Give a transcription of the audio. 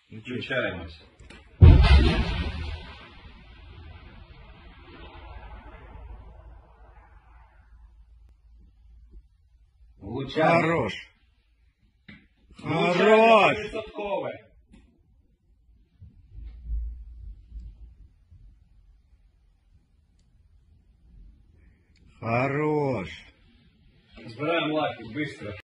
Включаємося. Влучаємо. Хорош. Влучання Хорош. 100%. Хорош. Збираємо лайки, швидко.